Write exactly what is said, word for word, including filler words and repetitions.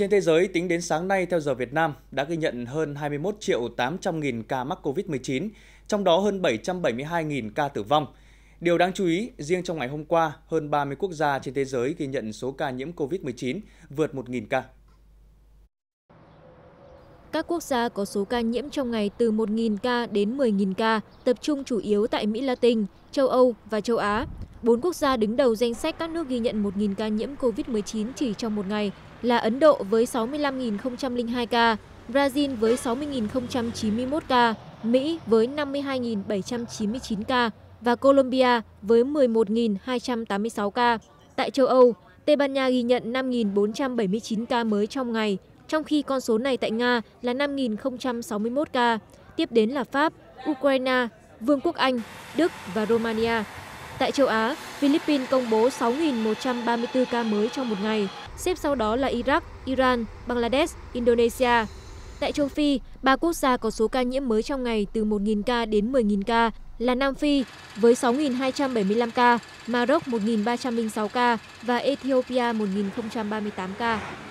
Trên thế giới, tính đến sáng nay theo giờ Việt Nam đã ghi nhận hơn hai mươi mốt triệu tám trăm nghìn ca mắc covid mười chín, trong đó hơn bảy trăm bảy mươi hai nghìn ca tử vong. Điều đáng chú ý, riêng trong ngày hôm qua, hơn ba mươi quốc gia trên thế giới ghi nhận số ca nhiễm covid mười chín vượt một nghìn ca. Các quốc gia có số ca nhiễm trong ngày từ một nghìn ca đến mười nghìn ca, tập trung chủ yếu tại Mỹ Latin, châu Âu và châu Á. Bốn quốc gia đứng đầu danh sách các nước ghi nhận một nghìn ca nhiễm covid mười chín chỉ trong một ngày là Ấn Độ với sáu mươi lăm nghìn không trăm lẻ hai ca, Brazil với sáu mươi nghìn không trăm chín mươi mốt ca, Mỹ với năm mươi hai nghìn bảy trăm chín mươi chín ca và Colombia với mười một nghìn hai trăm tám mươi sáu ca. Tại châu Âu, Tây Ban Nha ghi nhận năm nghìn bốn trăm bảy mươi chín ca mới trong ngày, trong khi con số này tại Nga là năm nghìn không trăm sáu mươi mốt ca, tiếp đến là Pháp, Ukraine, Vương quốc Anh, Đức và Romania. Tại châu Á, Philippines công bố sáu nghìn một trăm ba mươi tư ca mới trong một ngày, xếp sau đó là Iraq, Iran, Bangladesh, Indonesia. Tại châu Phi, ba quốc gia có số ca nhiễm mới trong ngày từ một nghìn ca đến mười nghìn ca là Nam Phi với sáu nghìn hai trăm bảy mươi lăm ca, Maroc một nghìn ba trăm lẻ sáu ca và Ethiopia một nghìn không trăm ba mươi tám ca.